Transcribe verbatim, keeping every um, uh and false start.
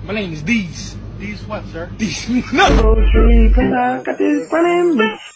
My name is Deez. These what, sir? Deez. No.